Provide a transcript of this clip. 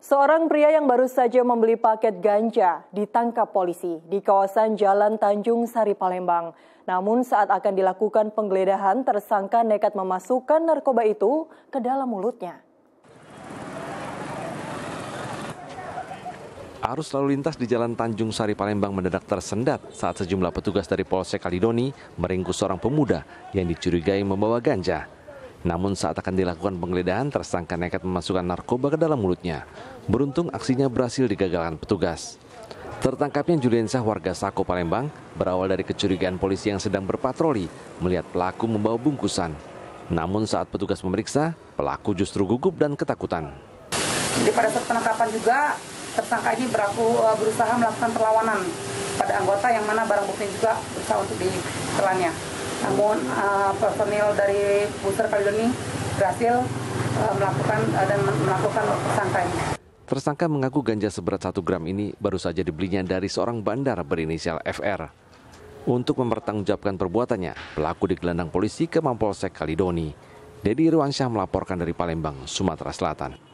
Seorang pria yang baru saja membeli paket ganja ditangkap polisi di kawasan Jalan Tanjung Sari, Palembang. Namun saat akan dilakukan penggeledahan, tersangka nekat memasukkan narkoba itu ke dalam mulutnya. Arus lalu lintas di Jalan Tanjung Sari, Palembang mendadak tersendat saat sejumlah petugas dari Polsek Kalidoni meringkus seorang pemuda yang dicurigai membawa ganja. Namun saat akan dilakukan penggeledahan, tersangka nekat memasukkan narkoba ke dalam mulutnya. Beruntung aksinya berhasil digagalkan petugas. Tertangkapnya Juliensah, warga Sako, Palembang, berawal dari kecurigaan polisi yang sedang berpatroli melihat pelaku membawa bungkusan. Namun saat petugas memeriksa, pelaku justru gugup dan ketakutan. Jadi pada saat penangkapan juga, tersangka ini berusaha melakukan perlawanan pada anggota yang mana barang bukti juga berusaha untuk ditelannya. Namun personil dari Polsek Kalidoni berhasil melakukan tersangka ini. Tersangka mengaku ganja seberat 1 gram ini baru saja dibelinya dari seorang bandar berinisial FR. Untuk mempertanggungjawabkan perbuatannya, pelaku digelandang polisi ke Mapolsek Kalidoni. Dedi Irwansyah melaporkan dari Palembang, Sumatera Selatan.